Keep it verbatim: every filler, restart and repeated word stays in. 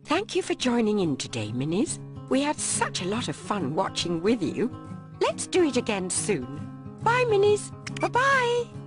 Thank you for joining in today, Minis. We had such a lot of fun watching with you. Let's do it again soon. Bye, Minis. Bye-bye.